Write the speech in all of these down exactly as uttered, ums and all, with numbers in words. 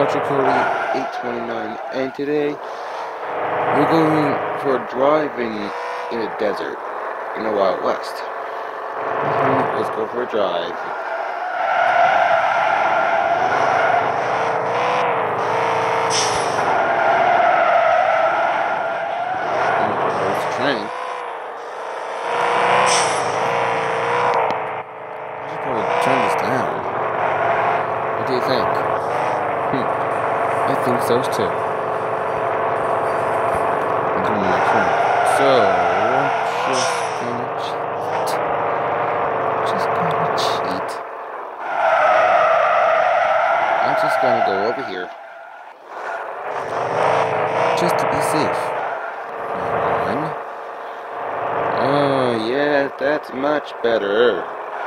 Roger Cody eight twenty-nine, and today we're going for a drive in, in a desert in the Wild West. Mm-hmm. Let's go for a drive. There's a train. I should probably turn this down. What do you think? Hmm. I think so too. I'm doing my turn. So, just gonna cheat. Just gonna cheat. I'm just gonna go over here. Just to be safe. One. Oh, yeah, that's much better.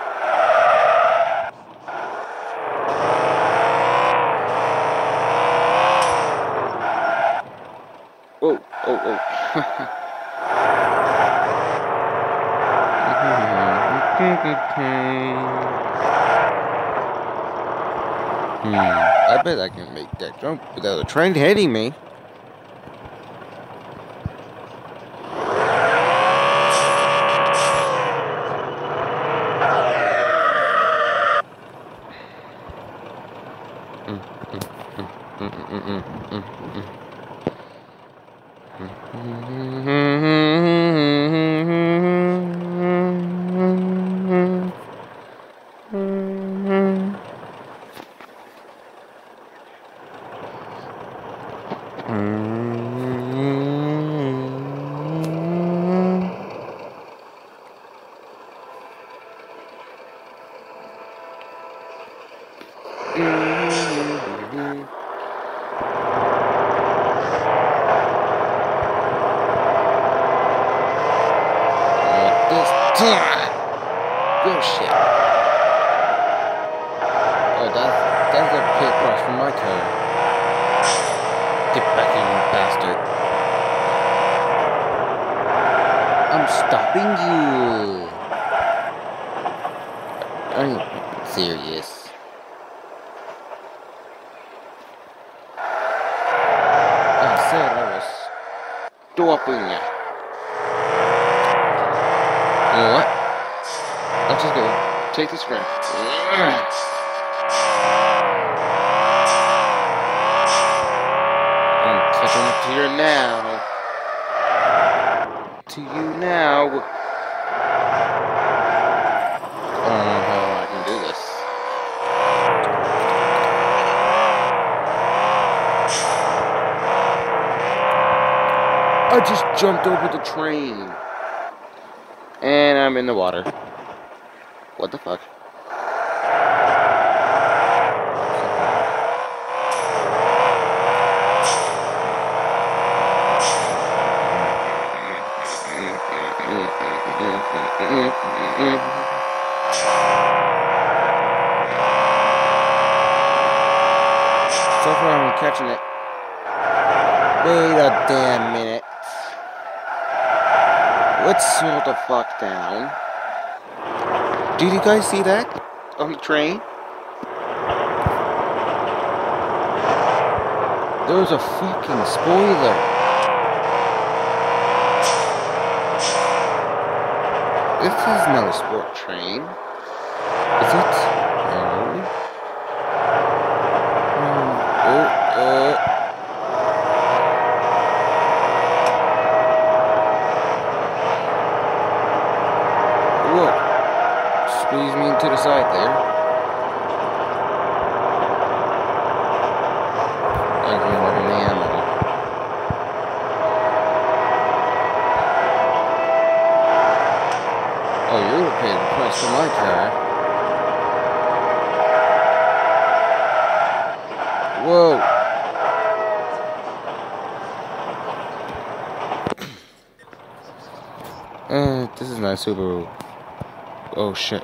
Oh, oh, oh. hmm. I bet I can make that jump without a train hitting me. Mm, mm, mm, mm, mm, mm, mm, mm. Bullshit. Oh, that's, that's a pit cross from my car. Get back in, you bastard. I'm stopping you. Are you serious? I said I was stopping you. You know what? Let's just go. Take this friend. I'm catching up to you now. To you now. I don't know how I can do this. I just jumped over the train. And I'm in the water. What the fuck? So far I'm catching it. Wait a damn minute. Let's slow the fuck down. Did you guys see that? On the train? There was a fucking spoiler. This is not a sport train. Is it? No. Um, oh, uh. Whoa. Squeeze me into the side there. I can run an ammo. Oh, you would have paid the price for my car. Whoa. Uh, this is not a Subaru. Oh shit.